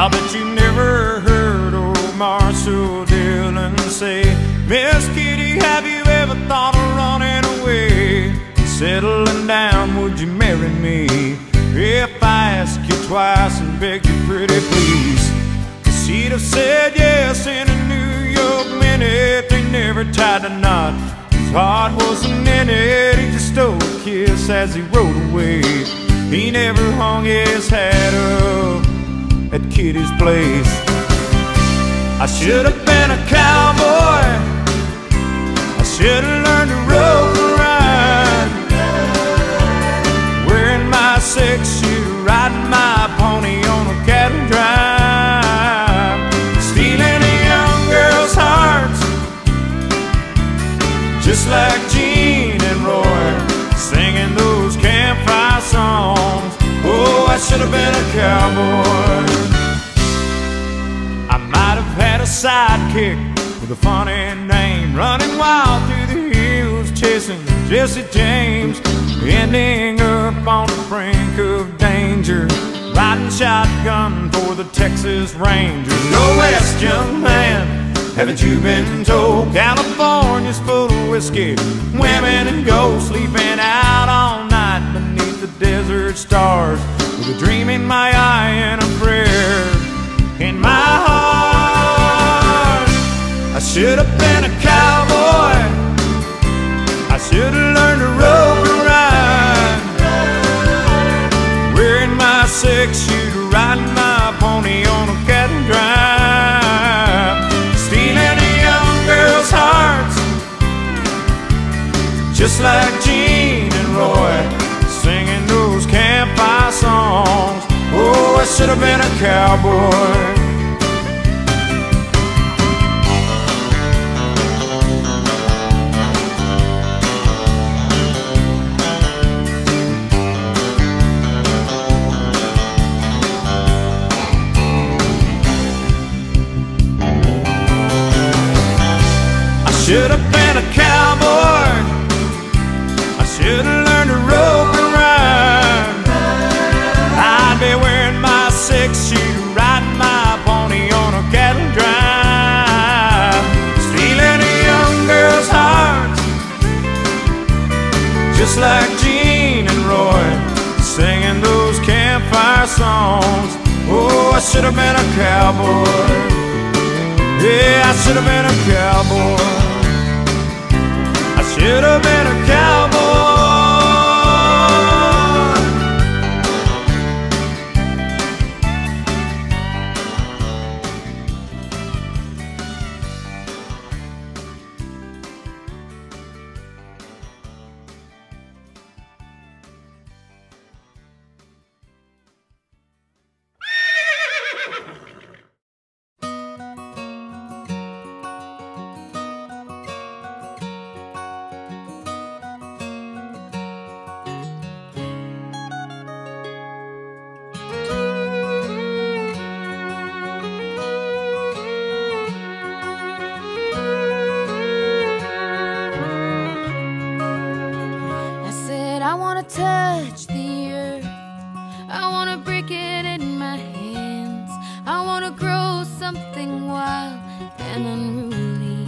I'll bet you never heard old Marshall Dillon say, Miss Kitty, have you ever thought of running away? Settling down, would you marry me? If I asked you twice and begged you pretty please, she'd have said yes in a New York minute. They never tied a knot, his heart wasn't in it. He just stole a kiss as he rode away. He never hung his hat up at Kitty's place. I should have been a cowboy, I should have learned to rope and ride, wearing my six-shooter, riding my pony on a cattle drive, stealing a young girl's hearts, just like Gene and Roy, singing those campfire songs. Oh, I should have been a cowboy. I might have had a sidekick with a funny name, running wild through the hills, chasing Jesse James, ending up on the brink of danger, riding shotgun for the Texas Rangers. Go west, young man, haven't you been told? California's full of whiskey, women and gold, sleeping out all night beneath the desert stars, with a dream in my eye and a prayer in my heart. I should have been a cowboy, I should have learned to rope and ride, wearing my six-shooter, riding my pony on a cattle drive, stealing a young girl's hearts, just like Gene and Roy, singing those campfire songs. Oh, I should have been a cowboy. Should have been a cowboy, I should have learned to rope and ride, I'd be wearing my six-shooter, riding my pony on a cattle drive, stealing a young girl's heart, just like Gene and Roy, singing those campfire songs. Oh, I should have been a cowboy. Yeah, I should have been a cowboy. I should have been a cowboy. Touch the earth, I wanna break it in my hands, I wanna grow something wild and unruly,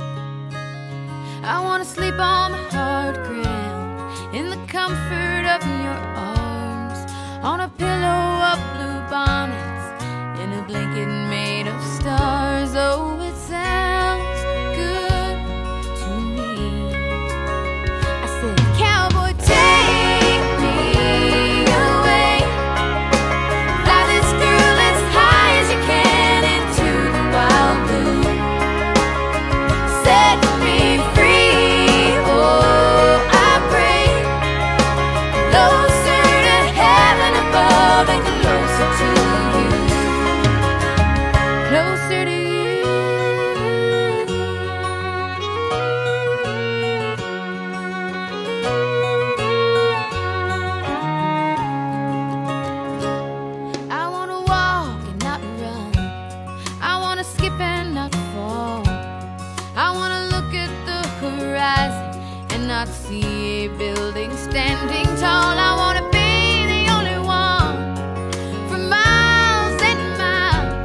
I wanna sleep on the hard ground in the comfort of your arms, on a pillow of blue bonnets, in a blanket made of stars. Oh, it sounds good to me. I said, cowboy, take me away, fly this girl as high as you can into the wild blue, set me free, oh I pray, closer to heaven above and closer to you, closer to you. I wanna walk and not run, I wanna skip and not fall, I wanna look at the horizon and not see a building standing tall. I wanna be the only one for miles and miles,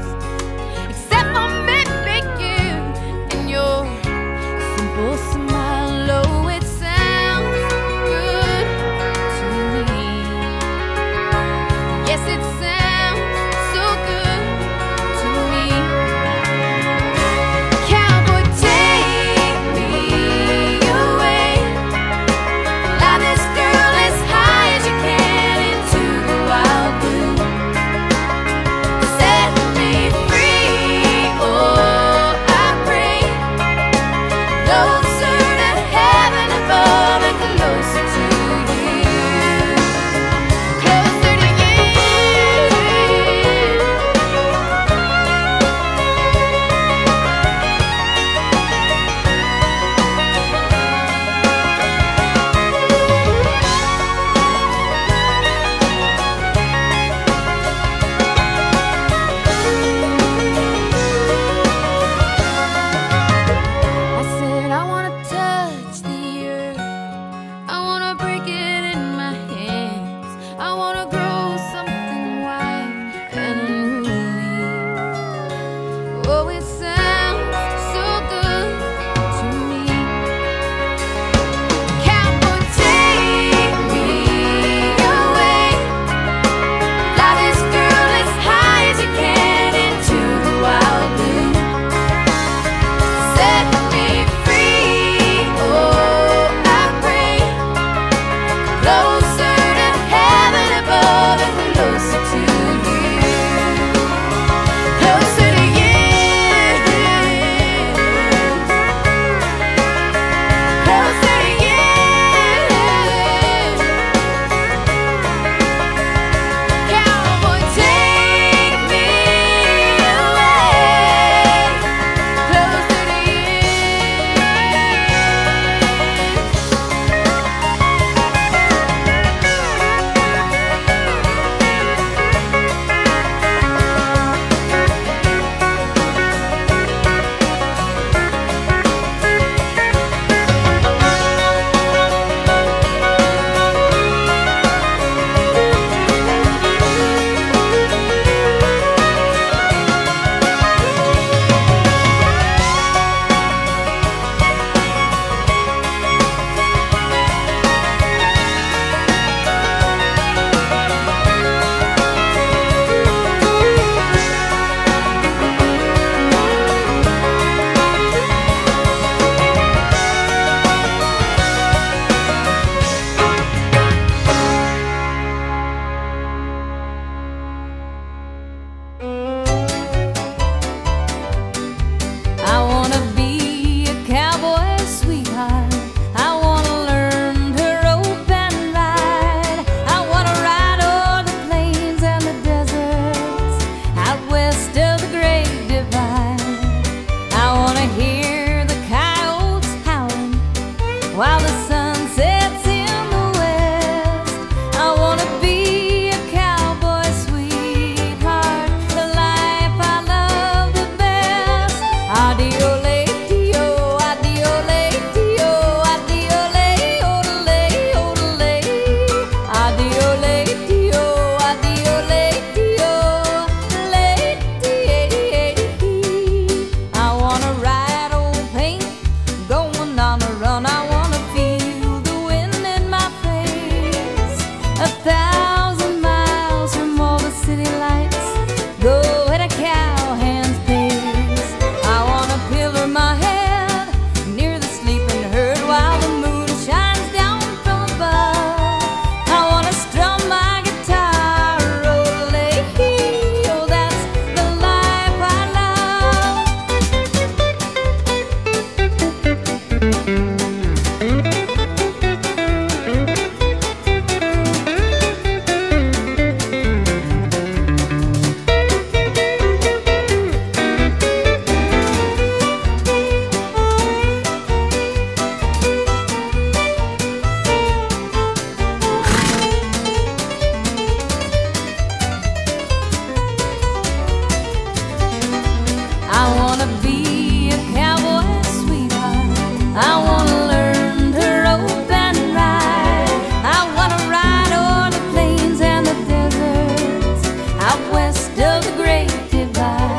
life.